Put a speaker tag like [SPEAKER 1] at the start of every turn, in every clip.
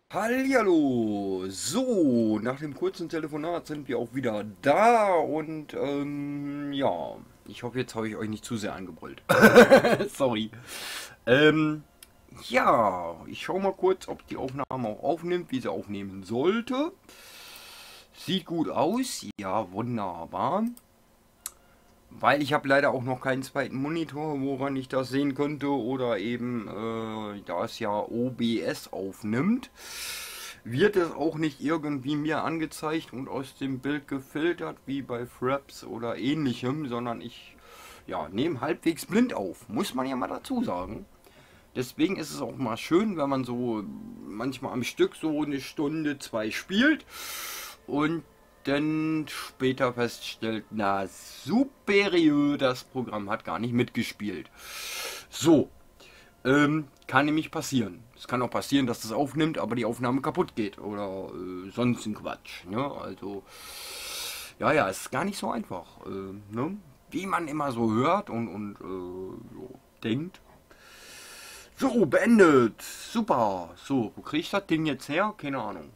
[SPEAKER 1] Hallihallo! So, nach dem kurzen Telefonat sind wir auch wieder da und ja, ich hoffe, jetzt habe ich euch nicht zu sehr angebrüllt. Sorry. Ähm, ja, ich schaue mal kurz, ob die Aufnahme auch aufnimmt, wie sie aufnehmen sollte. Sieht gut aus, ja, wunderbar. Weil ich habe leider auch noch keinen zweiten Monitor, woran ich das sehen könnte, oder eben, da es ja OBS aufnimmt, wird es auch nicht irgendwie mir angezeigt und aus dem Bild gefiltert, wie bei Fraps oder ähnlichem, sondern ich ja, nehme halbwegs blind auf, muss man ja mal dazu sagen. Deswegen ist es auch mal schön, wenn man so manchmal am Stück so eine Stunde, zwei spielt und dann später feststellt, na superior, das Programm hat gar nicht mitgespielt. So, kann nämlich passieren. Es kann auch passieren, dass das aufnimmt, aber die Aufnahme kaputt geht oder sonst ein Quatsch. Ne? Also, ja, ja, es ist gar nicht so einfach. Ne? Wie man immer so hört und so denkt. So, beendet. Super. So, wo kriege ich das Ding jetzt her? Keine Ahnung.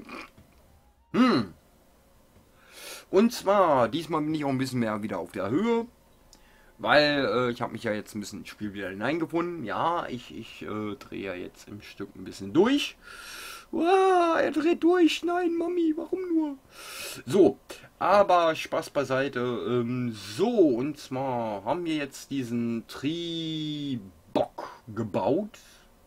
[SPEAKER 1] Und zwar, diesmal bin ich auch ein bisschen mehr wieder auf der Höhe, weil ich habe mich ja jetzt ein bisschen ins Spiel wieder hineingefunden. Ja, ich drehe ja jetzt im Stück ein bisschen durch. Uah, er dreht durch. Nein, Mami, warum nur? So, aber Spaß beiseite. So, und zwar haben wir jetzt diesen Tribock gebaut.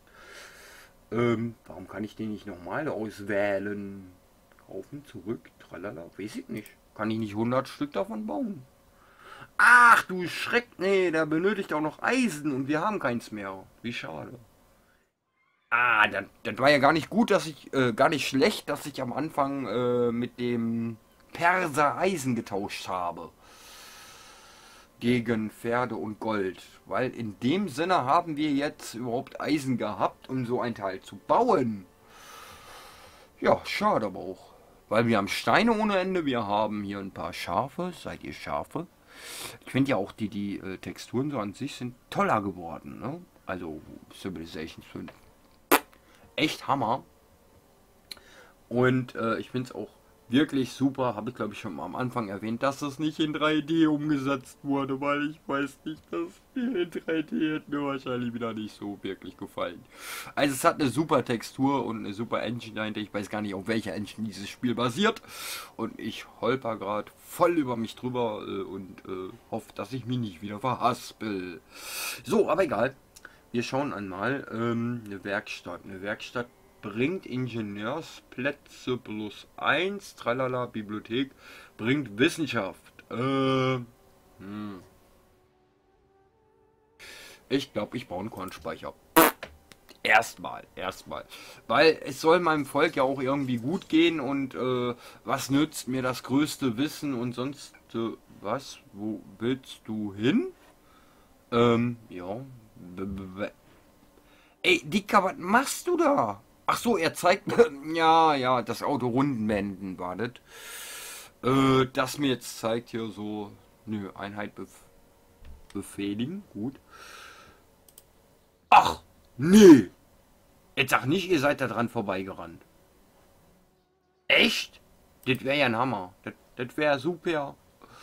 [SPEAKER 1] Warum kann ich den nicht nochmal auswählen? Kaufen, zurück, tralala, weiß ich nicht. Kann ich nicht 100 Stück davon bauen? Ach du Schreck, nee, der benötigt auch noch Eisen und wir haben keins mehr. Wie schade. Ah, das war ja gar nicht gut, gar nicht schlecht, dass ich am Anfang mit dem Perser Eisen getauscht habe. Gegen Pferde und Gold. Weil in dem Sinne haben wir jetzt überhaupt Eisen gehabt, um so ein Teil zu bauen. Ja, schade aber auch. Weil wir haben Steine ohne Ende, wir haben hier ein paar Schafe. Seid ihr Schafe? Ich finde ja auch die Texturen so an sich sind toller geworden. Ne? Also Civilization 5. Echt Hammer. Und ich finde es auch wirklich super. Habe ich glaube ich schon mal am Anfang erwähnt, dass es nicht in 3D umgesetzt wurde, weil ich weiß nicht, das Spiel in 3D hätte mir wahrscheinlich wieder nicht so wirklich gefallen. Also es hat eine super Textur und eine super Engine dahinter. Ich weiß gar nicht, auf welcher Engine dieses Spiel basiert. Und ich holper gerade voll über mich drüber und hoffe, dass ich mich nicht wieder verhaspel. So, aber egal. Wir schauen einmal. Eine Werkstatt. Eine Werkstatt bringt Ingenieursplätze plus eins. Tralala, Bibliothek bringt Wissenschaft. Ich glaube, ich baue einen Kornspeicher. Erstmal. Weil es soll meinem Volk ja auch irgendwie gut gehen und was nützt mir das größte Wissen und sonst was? Wo willst du hin? Ja. Ey, Dicker, was machst du da? Ach so, er zeigt mir. Ja, ja, das Auto Rundenwenden war das. Das mir jetzt zeigt hier so. Nö, Einheit befehligen. Gut. Ach, nee. Jetzt sag nicht, ihr seid da dran vorbeigerannt. Echt? Das wäre ja ein Hammer. Das wäre super.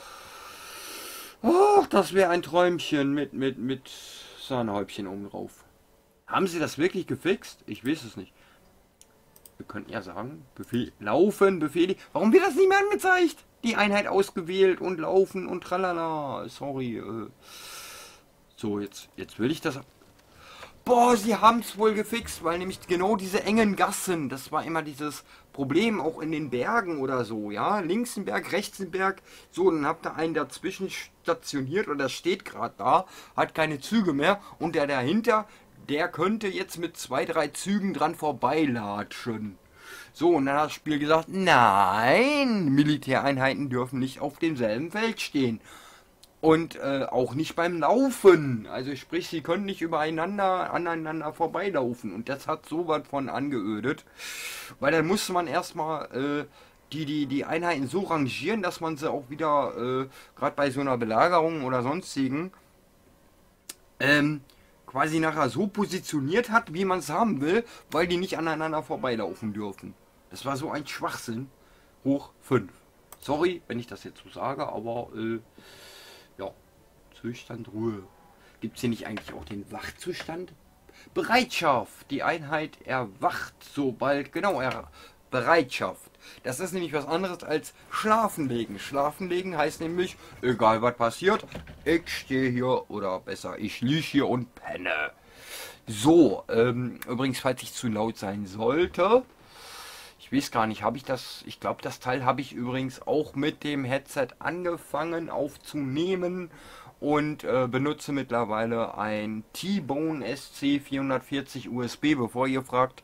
[SPEAKER 1] Ach, das wäre ein Träumchen mit Sahnehäubchen oben drauf. Haben sie das wirklich gefixt? Ich weiß es nicht. Wir könnten ja sagen, Befehl, laufen, Befehle. Warum wird das nicht mehr angezeigt? Die Einheit ausgewählt und laufen und tralala. Sorry. So, jetzt will ich das. Boah, sie haben es wohl gefixt, weil nämlich genau diese engen Gassen, das war immer dieses Problem, auch in den Bergen oder so, ja. Links ein Berg, rechts ein Berg. So, dann habt ihr einen dazwischen stationiert oder steht gerade da, hat keine Züge mehr und der dahinter, der könnte jetzt mit zwei, drei Zügen dran vorbeilatschen. So, und dann hat das Spiel gesagt, nein, Militäreinheiten dürfen nicht auf demselben Feld stehen. Und auch nicht beim Laufen. Also sprich, sie können nicht aneinander vorbeilaufen. Und das hat so was von angeödet. Weil dann musste man erstmal die Einheiten so rangieren, dass man sie auch wieder, gerade bei so einer Belagerung oder sonstigen, ähm, quasi nachher so positioniert hat, wie man es haben will, weil die nicht aneinander vorbeilaufen dürfen. Das war so ein Schwachsinn. Hoch 5. Sorry, wenn ich das jetzt so sage, aber ja, Zustand Ruhe. Gibt es hier nicht eigentlich auch den Wachzustand? Bereitschaft. Die Einheit erwacht sobald, genau, Bereitschaft. Das ist nämlich was anderes als Schlafen legen. Schlafen legen heißt nämlich, egal was passiert, ich stehe hier oder besser, ich liege hier und penne. So, übrigens, falls ich zu laut sein sollte, ich weiß gar nicht, habe ich das, ich glaube, das Teil habe ich übrigens auch mit dem Headset angefangen aufzunehmen und benutze mittlerweile ein T-Bone SC440 USB, bevor ihr fragt.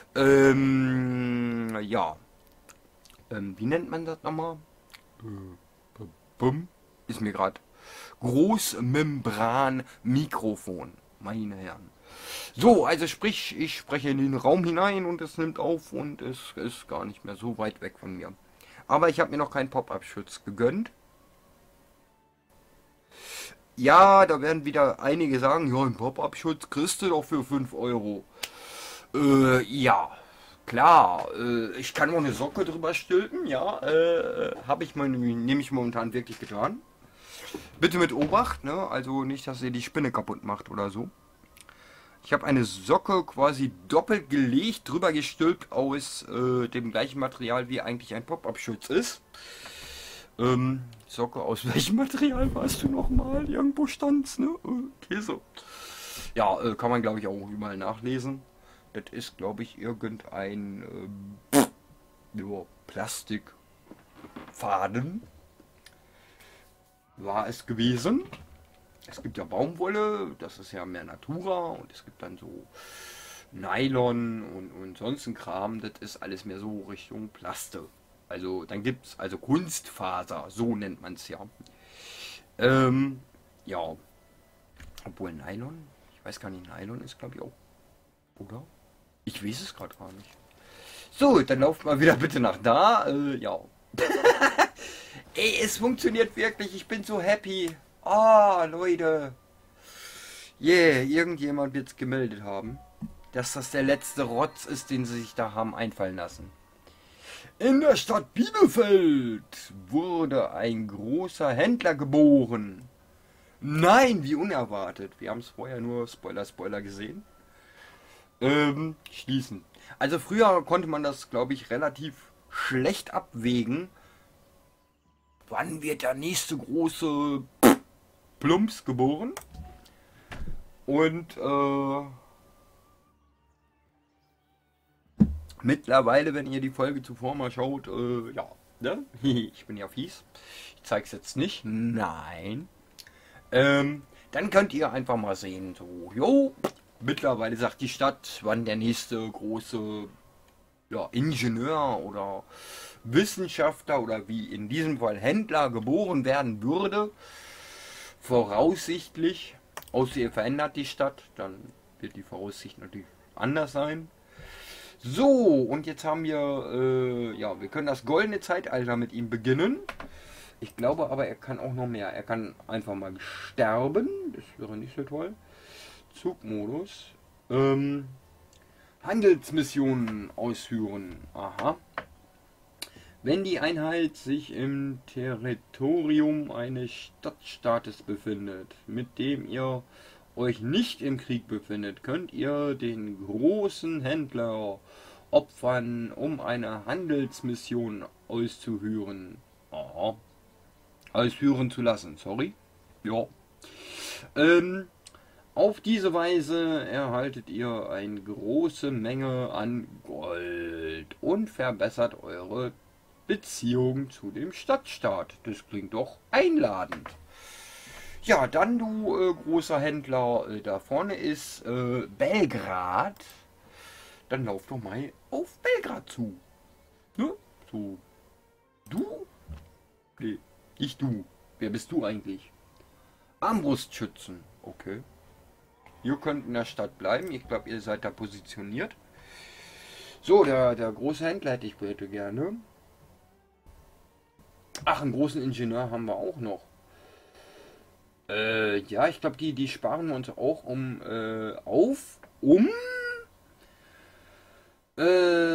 [SPEAKER 1] Ja, wie nennt man das nochmal? Bum, ist mir gerade. Großmembran-Mikrofon, meine Herren. So, also sprich, ich spreche in den Raum hinein und es nimmt auf und es ist gar nicht mehr so weit weg von mir. Aber ich habe mir noch keinen Pop-Up-Schutz gegönnt. Ja, da werden wieder einige sagen, ja, einen Pop-Up-Schutz kriegst du doch für 5 Euro. Ja, klar, ich kann auch eine Socke drüber stülpen, ja, habe ich mal, nehme ich momentan wirklich getan. Bitte mit Obacht, ne, also nicht, dass ihr die Spinne kaputt macht oder so. Ich habe eine Socke quasi doppelt gelegt, drüber gestülpt aus dem gleichen Material, wie eigentlich ein Pop-Up-Schutz ist. Socke, aus welchem Material warst du nochmal? Irgendwo stand's, ne? Okay, so. Ja, kann man glaube ich auch überall nachlesen. Das ist glaube ich irgendein ja, Plastikfaden. War es gewesen. Es gibt ja Baumwolle, das ist ja mehr Natura und es gibt dann so Nylon und sonst ein Kram, das ist alles mehr so Richtung Plaste. Also dann gibt es also Kunstfaser, so nennt man es ja. Ja, obwohl Nylon, ich weiß gar nicht, Nylon ist glaube ich auch, oder? Ich weiß es gerade gar nicht. So, dann lauft mal wieder bitte nach da, ja. Ey, es funktioniert wirklich, ich bin so happy. Ah, Leute. Yeah, irgendjemand wird es gemeldet haben, dass das der letzte Rotz ist, den sie sich da haben einfallen lassen. In der Stadt Bielefeld wurde ein großer Händler geboren. Nein, wie unerwartet. Wir haben es vorher nur Spoiler gesehen. Schließen. Also früher konnte man das, glaube ich, relativ schlecht abwägen. Wann wird der nächste große Plumps geboren? Und mittlerweile, wenn ihr die Folge zuvor mal schaut, ja, ne? Ich bin ja fies. Ich zeig's jetzt nicht. Nein. Dann könnt ihr einfach mal sehen, so, jo, mittlerweile sagt die Stadt, wann der nächste große ja, Ingenieur oder Wissenschaftler oder wie in diesem Fall Händler geboren werden würde. Voraussichtlich, außer ihr verändert die Stadt, dann wird die Voraussicht natürlich anders sein. So, und jetzt haben wir, ja, wir können das goldene Zeitalter mit ihm beginnen. Ich glaube aber, er kann auch noch mehr. Er kann einfach mal sterben, das wäre nicht so toll. Zugmodus. Handelsmissionen ausführen. Aha. Wenn die Einheit sich im Territorium eines Stadtstaates befindet, mit dem ihr euch nicht im Krieg befindet, könnt ihr den großen Händler opfern, um eine Handelsmission auszuführen. Aha. Ausführen zu lassen, sorry. Ja. Auf diese Weise erhaltet ihr eine große Menge an Gold und verbessert eure Beziehung zu dem Stadtstaat. Das klingt doch einladend. Ja, dann du großer Händler, da vorne ist Belgrad. Dann lauf doch mal auf Belgrad zu. Ne? So. Du? Nee, nicht du. Wer bist du eigentlich? Armbrustschützen. Okay. Ihr könnt in der Stadt bleiben. Ich glaube, ihr seid da positioniert. So, der große Händler hätte ich bitte gerne. Ach, einen großen Ingenieur haben wir auch noch. Ja, ich glaube, die sparen wir uns auch um, auf, um,